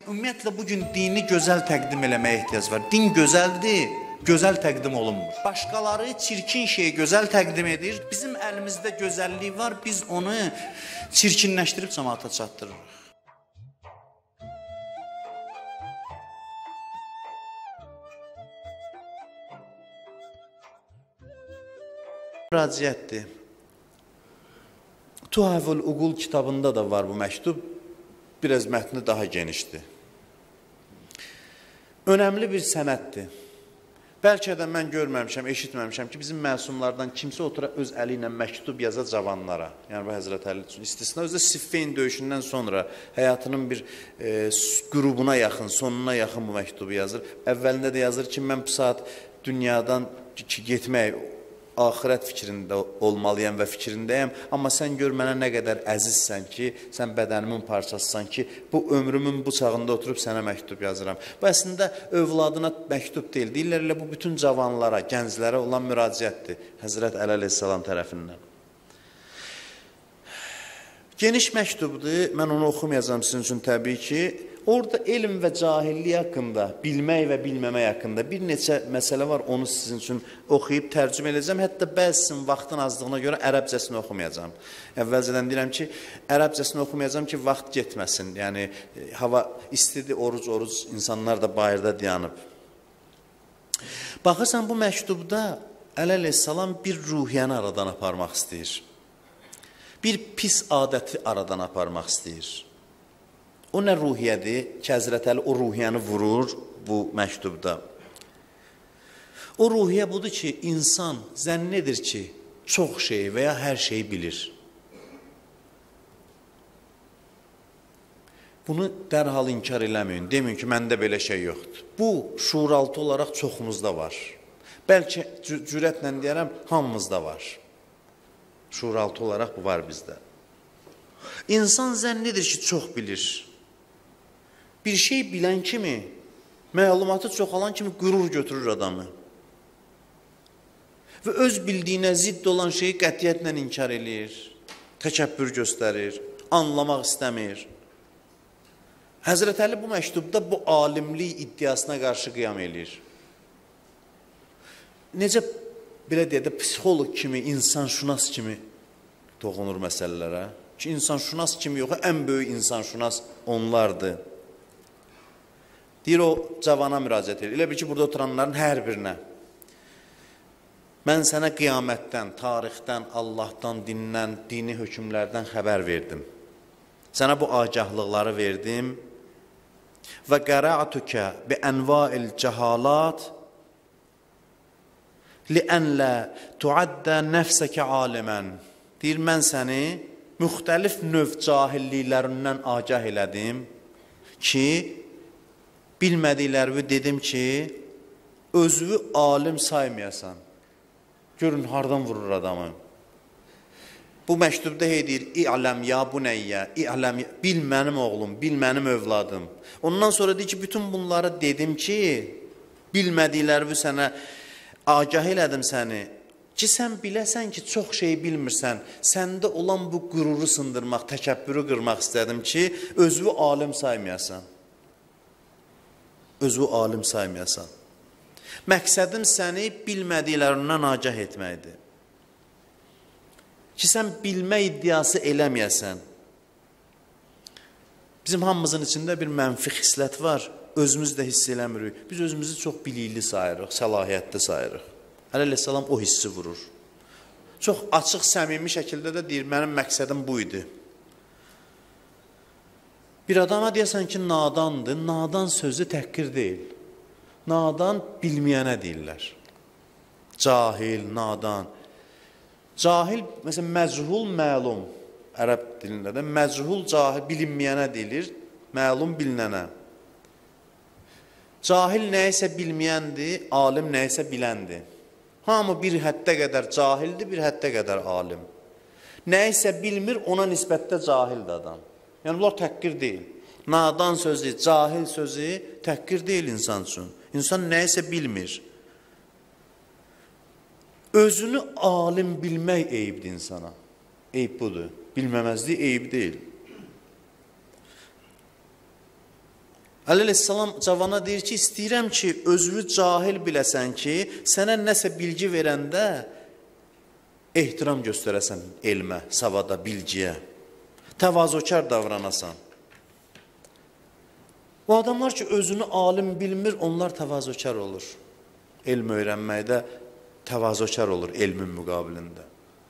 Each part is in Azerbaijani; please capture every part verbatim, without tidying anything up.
Ümumiyyətlə, bugün dini gözəl təqdim eləməyə ehtiyac var. Din gözəldir, gözəl təqdim olunmur. Başqaları çirkin şeyi gözəl təqdim edir. Bizim əlimizdə gözəllik var, biz onu çirkinləşdirib cəmaata çatdırırıq. Müraciətdir. Tuhaful Uqul kitabında da var bu məktub. Biraz mətni daha genişdir. Önəmli bir sənəddir. Bəlkə də mən görməmişəm, eşitməmişəm ki, bizim məsumlardan kimsə otura öz əli ilə məktub yaza cavanlara. Yəni bu Həzrət Əli üçün istisna. Özdə Siffeyn döyüşündən sonra həyatının bir e, qrubuna yaxın, sonuna yaxın bu məktubu yazır. Əvvəlində də yazır ki, mən bu saat dünyadan getmək, axirət fikrində olmalıyam və fikrindəyəm. Amma sən gör mənə nə qədər əzizsən ki, sən bədənimin parçasısan ki, bu ömrümün bu çağında oturub sənə məktub yazıram. Bu əslində övladına məktub deyil. Deyirlər elə bu bütün cavanlara, gənclərə olan müraciətdir Həzrət Əli əleyhissalam tərəfindən. Geniş məktubdur. Mən onu oxumayacağım sizin üçün təbii ki. Orada elm və cahillik haqqında, bilmək və bilməmək haqqında bir neçə məsələ var, onu sizin üçün oxuyub tərcümə edəcəm. Hətta bəzisinin vaxtın azlığına görə ərəbcəsini oxumayacağım. Əvvəlcədən deyirəm ki, ərəbcəsini oxumayacağım ki, vaxt getməsin. Yəni, hava istidir, oruc-oruc, insanlar da bayırda dayanıb. Baxırsan, bu məktubda Əli əleyhissalam bir ruhiyyəni aradan aparmaq istəyir. Bir pis adəti aradan aparmaq istəyir. O nə ruhiyyədir ki, Həzrət Əli o ruhiyyəni vurur bu məktubda. O ruhiyyə budur ki, insan zənn edir ki, çox şey və ya hər şeyi bilir. Bunu dərhal inkar eləməyin, deməyin ki, məndə belə şey yoxdur. Bu, şuuraltı olaraq çoxumuzda var. Bəlkə cürətlə deyərəm, hamımızda var. Şuuraltı olaraq bu var bizdə. İnsan zənn edir ki, çox bilir. Bir şey bilən kimi, məlumatı çoxalan kimi qürur götürür adamı. Və öz bildiyinə zidd olan şeyi qətiyyətlə inkar eləyir, təkəbbür göstərir, anlamaq istəmir. Həzrət Əli bu məktubda bu alimlik iddiasına qarşı qiyam eləyir. Necə, belə deyək də, psixoloq kimi, insanşünas kimi toxunur məsələlərə ki, insanşünas kimi yox, ən böyük insanşünas onlardır. Deyir, o cavana müraciət edir. Elə bir ki, burada oturanların hər birinə. Mən sənə qiyamətdən, tarixdən, Allahdan, dindən, dini hökmlərdən xəbər verdim. Sənə bu agahlıqları verdim. Və qəra'tukə bi ənvail cəhalat li'ənlə tuaddə nəfsəkə alimən. Deyir, mən səni müxtəlif növ cahilliklərindən agah elədim ki, bilmədiklərimi dedim ki, özünü alim saymayasan. Görün, hardan vurur adamı. Bu məktubda deyir, İ'ləm ya bunəyyə, İ'ləm, bil mənim oğlum, bil mənim övladım. Ondan sonra deyir ki, bütün bunları dedim ki, bilmədiklərimi sənə agah elədim səni. Ki, sən biləsən ki, çox şey bilmirsən, səndə olan bu qüruru sındırmaq, təkəbbürü qırmaq istədim ki, özünü alim saymayasan. Özü alim saymayasan. Məqsədim səni bilmədiklərindən agah etməkdir. Ki, sən bilmə iddiası eləməyəsən. Bizim hamımızın içində bir mənfi xislət var, özümüz də hiss eləmirik. Biz özümüzü çox bilikli sayırıq, səlahiyyətli sayırıq. Əli əleyhissalam o hissi vurur. Çox açıq, səmimi şəkildə də deyir, mənim məqsədim bu idi. Bir adama deyəsən ki, nadandır, nadan sözü təhqir deyil. Nadan bilməyənə deyirlər. Cahil, nadan. Cahil, məsələn, məchul, məlum. Ərəb dilində də məchul, cahil, bilinməyənə deyilir, məlum, bilinənə. Cahil nəyisə bilməyəndir, alim nəyisə biləndir. Hamı bir həddə qədər cahildir, bir həddə qədər alim. Nəyisə bilmir, ona nisbətdə cahildir adam. Yəni, bunlar təhqir deyil. Nadan sözü, cahil sözü təhqir deyil insan üçün. İnsan nəyisə bilmir. Özünü alim bilmək eyibdir insana. Eyib budur. Bilməməzlik eyib deyil. Əleyhissalam cavana deyir ki, istəyirəm ki, özünü cahil biləsən ki, sənə nəsə bilgi verəndə ehtiram göstərəsən elmə, savada, bilgiyə, təvazökar davranasan. O adamlar ki, özünü alim bilmir, onlar təvazökar olur. Elm öyrənməkdə təvazökar olur elmin müqabilində.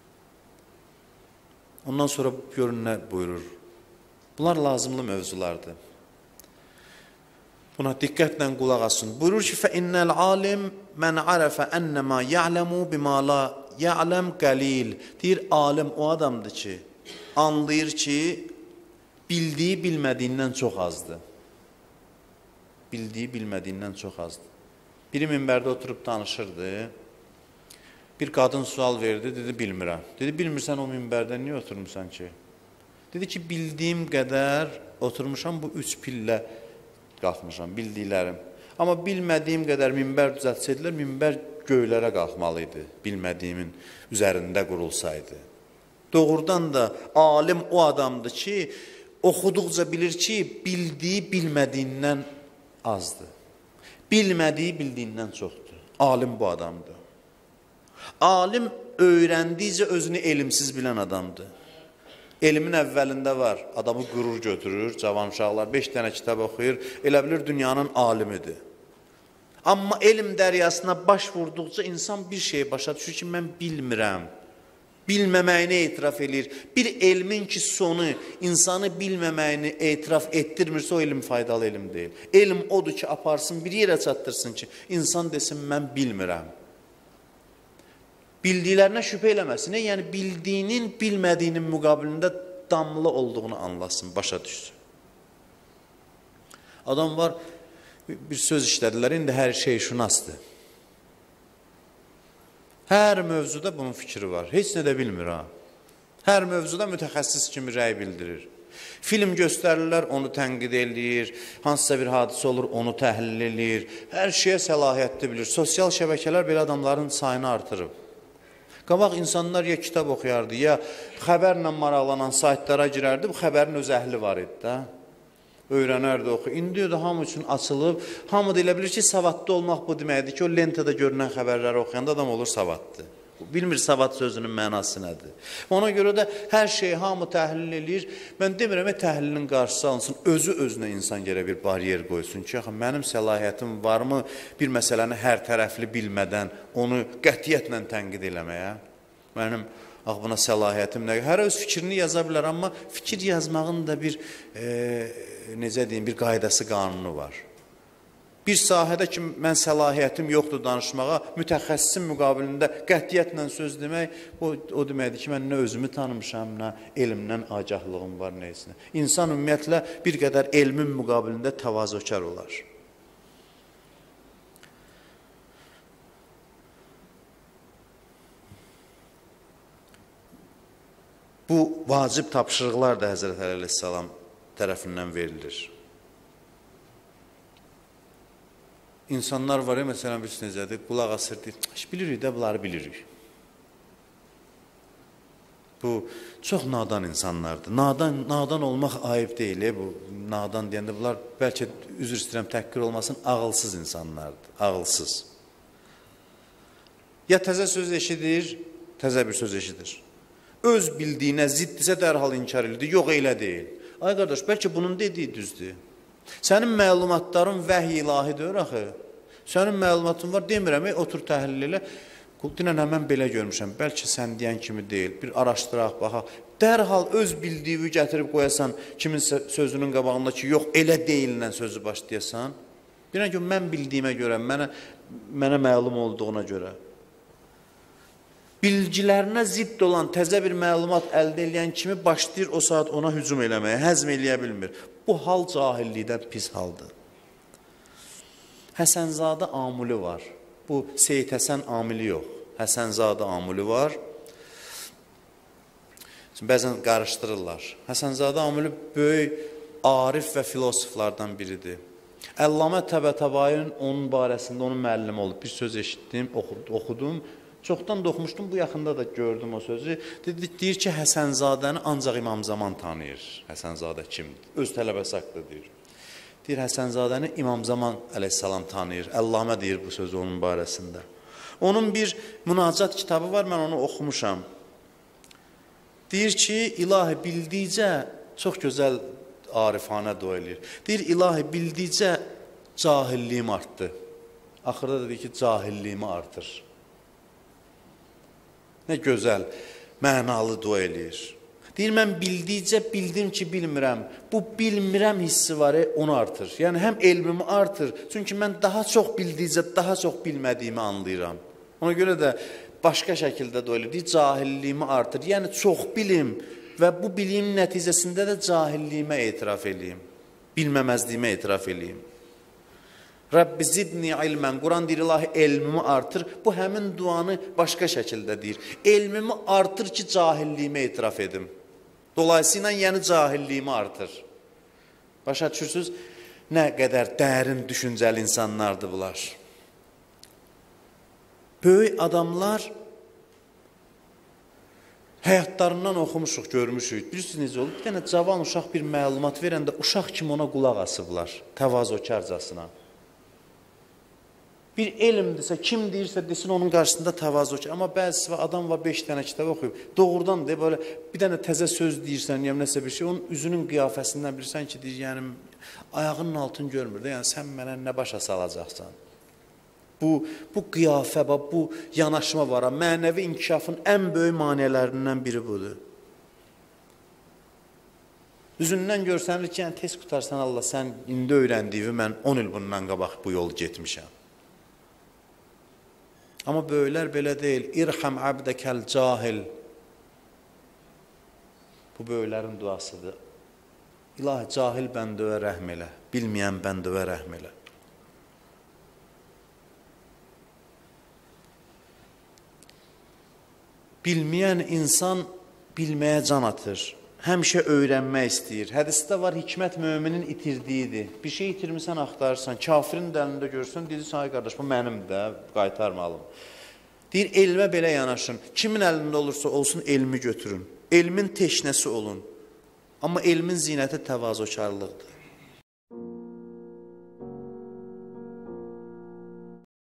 Ondan sonra görün nə buyurur. Bunlar lazımlı mövzulardır. Buna diqqətlə qulaq asın. Buyurur ki, فَإِنَّ الْعَالِمْ مَنْ عَرَفَ أَنَّمَا يَعْلَمُ بِمَا لَا يَعْلَمْ قَلِيلٌ. Deyir, alim o adamdır ki, anlayır ki, bildiyi bilmədiyindən çox azdır. Bildiyi bilmədiyindən çox azdır. Biri minbərdə oturub danışırdı. Bir qadın sual verdi, dedi, bilmirəm. Dedi, bilmirsən o minbərdə niyə oturmuşsan ki? Dedi ki, bildiyim qədər oturmuşam, bu üç pillə qalxmışam, bildiklərim. Amma bilmədiyim qədər minbər düzəltsəydilər, minbər göylərə qalxmalıydı, bilmədiyimin üzərində qurulsaydı. Doğrudan da alim o adamdır ki, oxuduqca bilir ki, bildiyi bilmədiyindən azdır. Bilmədiyi bildiyindən çoxdur. Alim bu adamdır. Alim öyrəndikcə özünü elmsiz bilən adamdır. Elmin əvvəlində var, adamı qürur götürür, cavan uşaqlar beş dənə kitab oxuyur, elə bilir dünyanın alimidir. Amma elm dəryasına baş vurduqca insan bir şey başa düşür ki, mən bilmirəm, bilməməyini etiraf edir. Bir elmin ki sonu insanı bilməməyini etiraf etdirmirsə, o elm faydalı elm deyil. Elm odur ki, aparsın, bir yerə çatdırsın ki, insan desin, mən bilmirəm. Bildiklərinə şübhə eləməsin, yəni bildiyinin, bilmədiyinin müqabilində damlı olduğunu anlasın, başa düşsün. Adam var, bir söz işlədilər, indi hər şey şunasdır. Hər mövzuda bunun fikri var, heç nə də bilmir ha. Hər mövzuda mütəxəssis kimi rəy bildirir. Film göstərirlər, onu tənqid eləyir, hansısa bir hadisə olur, onu təhlil eləyir, hər şeyə səlahiyyətli bilir. Sosial şəbəkələr belə adamların sayını artırıb. Qabaq insanlar ya kitab oxuyardı, ya xəbərlə maraqlanan saytlara girərdi, bu xəbərin öz əhli var idi də. Öyrənərdi, oxu. İndi də hamı üçün açılıb, hamı da elə bilir ki, savadlı olmaq bu deməkdir ki, o lentada görünən xəbərləri oxuyanda adam olur savadlı. Bilmir savad sözünün mənası nədir. Ona görə də hər şeyi hamı təhlil eləyir. Mən demirəm, təhlilin qarşısı alınsın, özü özünə insan gələ bir bariyer qoysun ki, axı, mənim səlahiyyətim varmı bir məsələni hər tərəfli bilmədən onu qətiyyətlə tənqid eləməyə? Mənim ax, buna səlahiyyətim nə? Hər öz fikrini yaza bilər, amma fikir yazmağın da bir, e, necə deyim, bir qaydası, qanunu var. Bir sahədə ki, mən səlahiyyətim yoxdur danışmağa, mütəxəssisin müqabilində qətiyyətlə söz demək, o, o deməkdir ki, mən nə özümü tanımışam, nə elmdən agahlığım var, neyəsinə. İnsan ümumiyyətlə bir qədər elmin müqabilində təvazökar olar. Bu vacib tapşırıqlar da Həzrət Əli əleyhissalam tərəfindən verilir. İnsanlar var ya, məsələn, bir necədir, qulaq asır, deyir, bilirik də, bunları bilirik. Bu, çox nadan insanlardır. Nadan, nadan olmaq ayıb deyil, e, bu nadan deyəndə, bunlar bəlkə, üzr istəyirəm, təhqir olmasın, ağılsız insanlardır, ağılsız. Ya təzə söz eşidir, təzə bir söz eşidir. Öz bildiyinə ziddisə dərhal inkar edir, yox, elə deyil. Ay qardaş, bəlkə bunun dediyi düzdür. Sənin məlumatların vəhy ilahidir, axı. Sənin məlumatın var, demirəm, otur təhlil elə. Dinən həmən belə görmüşəm, bəlkə sən deyən kimi deyil, bir araşdıraq, baxaq. Dərhal öz bildiyi gətirib qoyasan, kimin sözünün qabağında ki, yox, elə deyillə sözü başlayasan. Bilən ki, mən bildiyimə görə, mənə, mənə məlum olduğuna görə. Bilgilərinə zidd olan təzə bir məlumat əldə edən kimi başlayır o saat ona hücum eləməyə, həzm eləyə bilmir. Bu hal cahillikdən pis haldır. Həsənzadə amili var. Bu Seyid Həsən amili yox. Həsənzadə amili var. Şimdi, bəzən qarışdırırlar. Həsənzadə amili böyük arif və filosoflardan biridir. Əllamə Təbətəbayinin onun barəsində onun müəllimi olub. Bir söz eşitdim, oxudum. Çoxdan da oxumuşdum, bu yaxında da gördüm o sözü. Deyir ki, Həsənzadəni ancaq İmam Zaman tanıyır. Həsənzadə kimdir? Öz tələbəsi haqqında deyir. Deyir, Həsənzadəni İmam Zaman əleyhissalam tanıyır. Əllamə deyir bu sözü onun barəsində. Onun bir münacat kitabı var, mən onu oxumuşam. Deyir ki, ilahi bildikcə çox gözəl arifanə dua eləyir. Deyir, ilahi bildikcə cahilliyim artdı. Axırda da deyir ki, cahilliyimi artır. Nə gözəl, mənalı dua eləyir. Deyir, mən bildikcə bildim ki, bilmirəm. Bu bilmirəm hissi var, onu artır. Yəni, həm elmimi artır. Çünki mən daha çox bildikcə, daha çox bilmədiyimi anlayıram. Ona görə də başqa şəkildə dua eləyir. Deyir, cahilliyimi artır. Yəni, çox bilim və bu biliyin nəticəsində də cahilliyimə etiraf eləyim. Bilməməzliyimə etiraf eləyim. Rəbbi zidni ilmən. Quran deyir, ilahi elmimi artır. Bu həmin duanı başqa şəkildə deyir. Elmimi artır ki, cahilliyimə etiraf edim. Dolayısıyla yəni cahilliyimi artır. Başa düşürsünüz, nə qədər dərin düşüncəli insanlardır bunlar. Böyük adamlar həyatlarından oxumuşuq, görmüşük. Bilirsiniz necə olub? Bir dənə cavan uşaq bir məlumat verəndə uşaq kimi ona qulaq asıblar, təvazökarcasına. Bir elmdirsə, kim deyirsə desin onun qarşısında təvazökar. Amma bəzisi var, adam var beş dənə kitab oxuyub. Doğrudan deyir, böyle bir dənə təzə söz deyirsən, yəni nəsə bir şey, onun üzünün qiyafəsindən bilirsən ki, deyir, yəni ayağının altını görmür də, yəni sən mənə nə başa salacaqsan? Bu, bu qiyafə, bu yanaşma var, mənəvi inkişafın ən böyük maniyələrindən biri budur. Üzündən görsənir ki, yəni tez qutarsan Allah, sən indi öyrəndiyimi mən on il bundan qabaq bu yolu getmişəm. Amma böyüklər belə deyil. İrham abdəkəl cahil. Bu böyüklərin duasıdır. İlahi, cahil bəndəvə rəhm elə. Bilməyən bəndəvə rəhm elə. Bilməyən insan bilməyə can atır. Həmişə öyrənmək istəyir. Hədisdə var, hikmət möminin itirdiyidir. Bir şey itirmirsən, axtarırsan. Kafirin də əlində görürsən, deyirsən, ay qardaş, bu mənim də, qaytarmalım. Deyir, elmə belə yanaşın. Kimin əlində olursa olsun, elmi götürün. Elmin teşnəsi olun. Amma elmin zinəti təvazökarlıqdır.